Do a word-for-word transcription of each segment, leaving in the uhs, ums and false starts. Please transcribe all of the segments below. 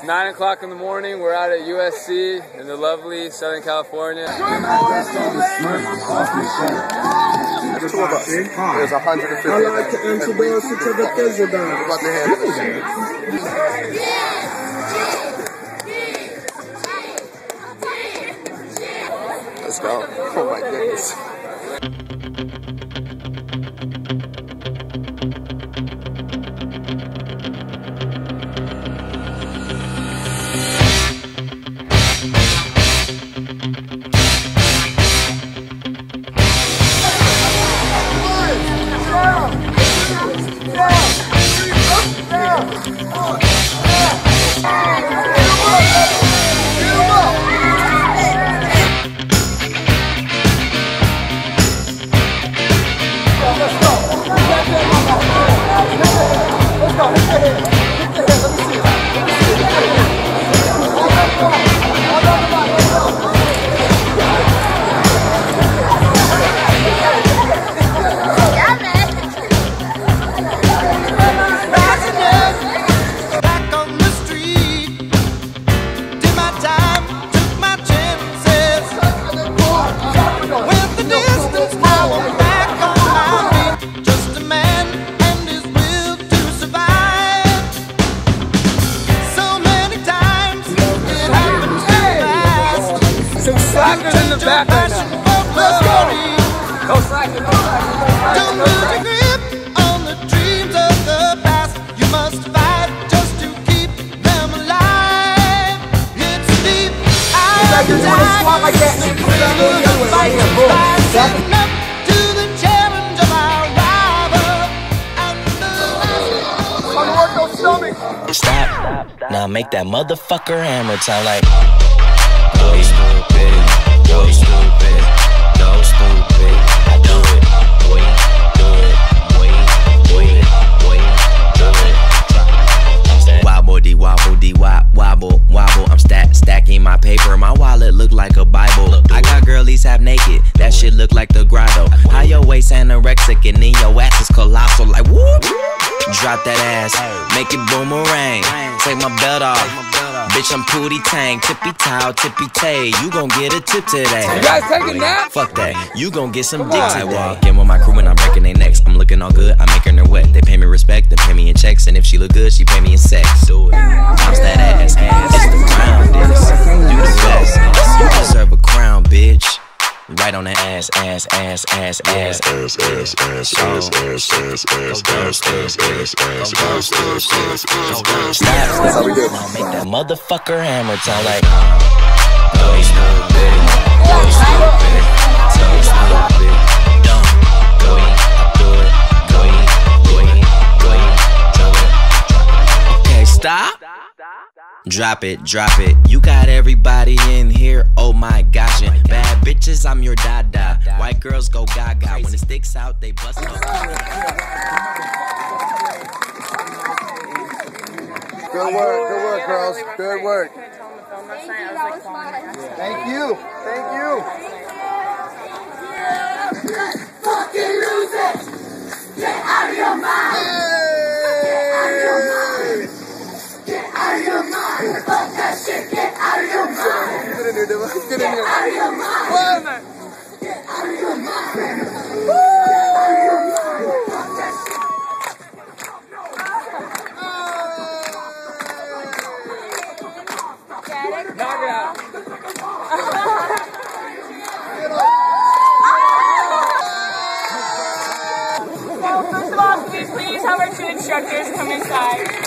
nine o'clock in the morning. We're out at U S C in the lovely Southern California. There's two of us. There's one hundred fifty. I like to introduce you to the president. About to hand it. Let's go. Oh my goodness. Slackers in the back right now. Let's go. No slackers, no slackers, no slackers. Don't lose your grip on the dreams of the past. You must fight just to keep them alive. It's deep. I You want to squat like that? Stepping up to the challenge of our rival. On the work those stomachs. Stop. Now make that motherfucker hammer sound like. Go stupid, go stupid, go stupid. I do it, boy, do it, boy, boy, boy, do it. Wobble dee wobble dee wop wobble wobble. I'm stack stacking my paper. My wallet look like a Bible. I got girlies half naked. That shit look like the grotto. How your waist anorexic and then your ass is colossal like whoop. Drop that ass, make it boomerang. Take my belt off. Bitch, I'm Pootie Tang, tippy towel, tippy tay. You gon' get a tip today. You guys taking that? Fuck that. You gon' get some dick today. I walk in with my crew and I'm breaking their necks. I'm looking all good, I'm making her wet. They pay me respect, they pay me in checks, and if she look good, she pay me in sex. Do it. Bounce that ass, it's the crown, this. You the best. You deserve a crown, bitch. Right on the ass, ass, ass, ass, ass, ass, ass, ass, ass, ass, ass, ass, ass, ass, ass, That's how we do. now make that motherfucker hammer sound like. Go stupid, go stupid, so stupid, dumb. Go eat, do it, go eat, go eat, go eat, do it. Okay, stop. Drop it, drop it. You got everybody in here. Oh my gosh, and bad bitches, I'm your dada. White girls go gaga. When it sticks out, they bust up. Good work, good work, girls. Good work. Thank you, thank you. Fucking lose it! Get out of your mind! Get out of your mind! Get out of your mind! Fuck that shit! Get out of your mind! Get in here, Dylan. Get in Get here. out of your mind! What? Get out of your mind! Get out of your mind! Fuck that shit! Knock it out. So first of all, can we please have our two instructors come inside?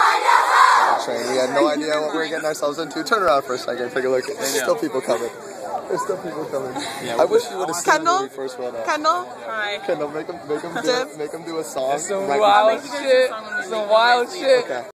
We had no idea what we were getting ourselves into. Turn around for a second, take a look. There's still people coming. There's still people coming. Yeah, I wish you would have seen Kendall? when we first went up. Kendall? Hi. Kendall, make him, make him, do, Dib? make him do a song. Some right wild Make you guys shit. a song when we Some leave. wild shit. Okay.